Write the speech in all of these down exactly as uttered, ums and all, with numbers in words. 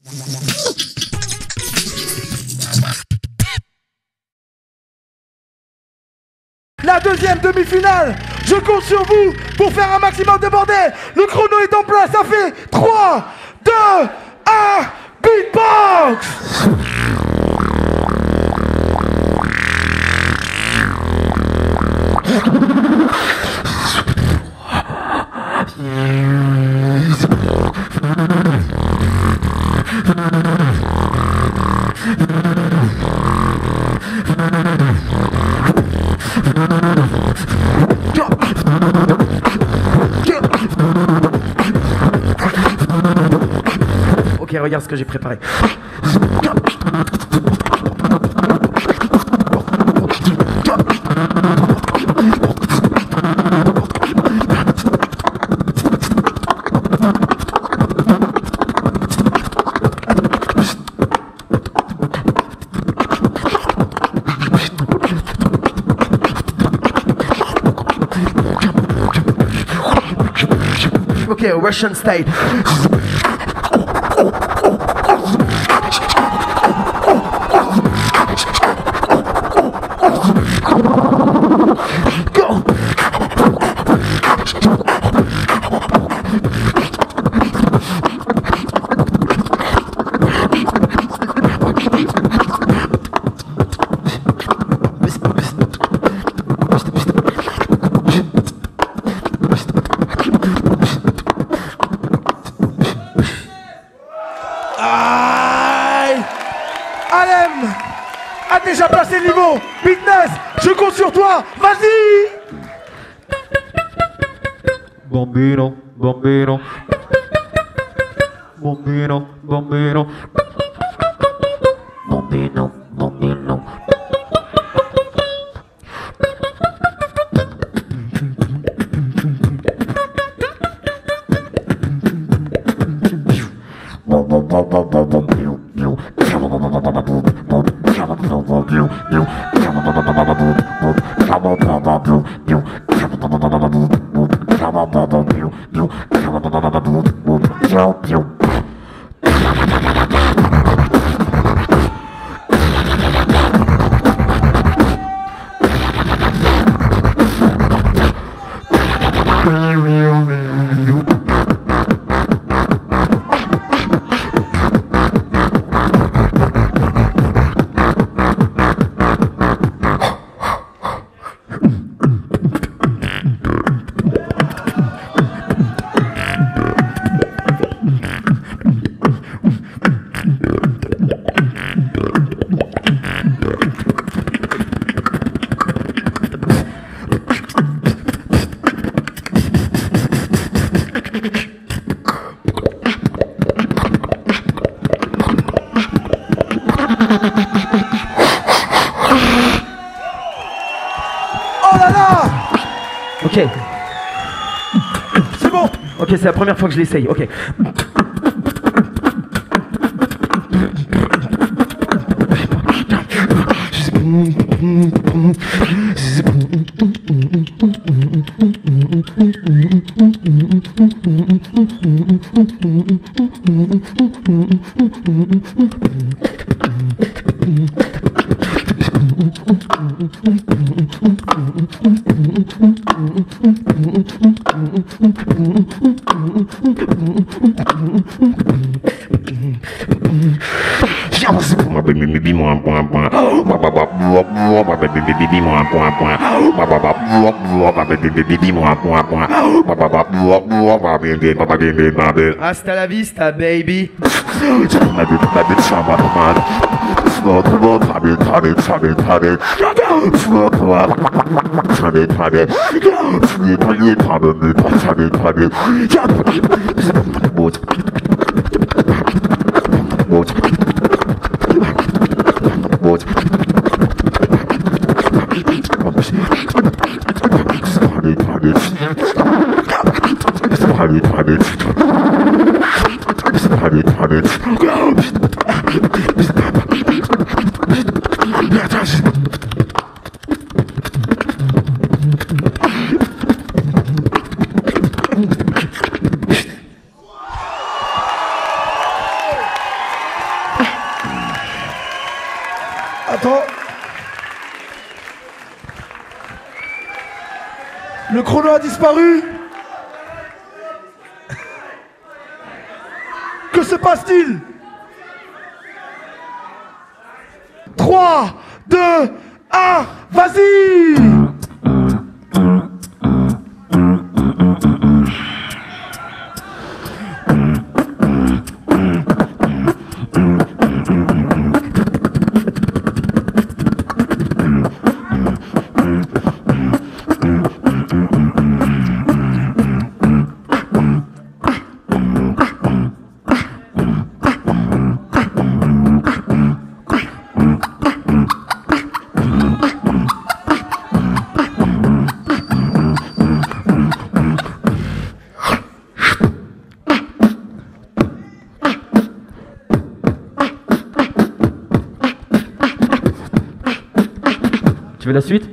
La deuxième demi-finale, je compte sur vous pour faire un maximum de bordel. Le chrono est en place, ça fait trois, deux, un, beatbox. Ok, regarde ce que j'ai préparé. Okay, Russian style. Go. Alem a déjà passé le niveau. Fitness, je compte sur toi. Vas-y. Bambino, bambino, bambino, bambino, bambino, bambino. Oh là là. Ok. C'est bon. Ok, c'est la première fois que je l'essaye. Ok. Hasta la vista, baby. Attends. Le chrono a disparu. Que se passe-t-il? trois, deux, un, vas-y! Tu veux la suite?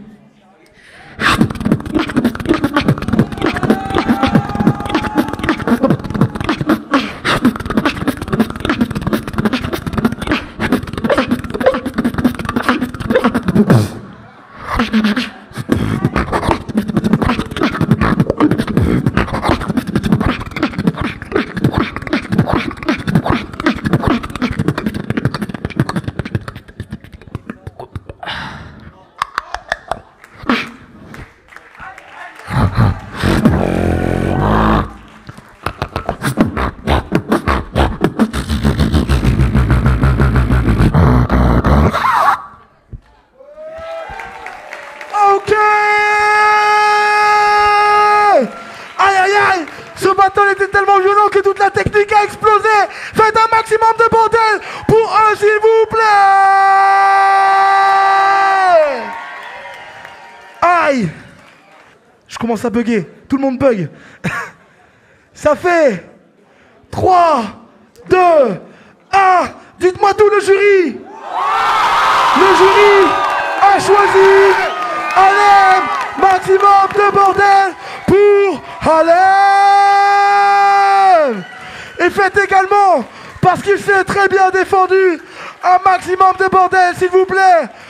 Ok. Aïe aïe aïe. Ce battle était tellement violent que toute la technique a explosé. Faites un maximum de bordel pour eux s'il vous plaît. Aïe. Je commence à bugger. Tout le monde bug. Ça fait trois, deux, un. Dites-moi tout le jury. Le jury a choisi Harlem, maximum de bordel pour Harlem. Et faites également, parce qu'il s'est très bien défendu, un maximum de bordel s'il vous plaît